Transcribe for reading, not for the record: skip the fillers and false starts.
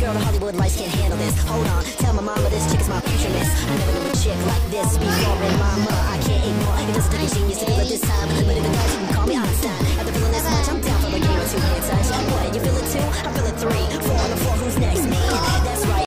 girl in Hollywood lights can't handle this. Hold on, tell my mama this chick is my future miss. I never knew a chick like this before in mama. I can't ignore it, doesn't take a genius to feel it this time. But if it does,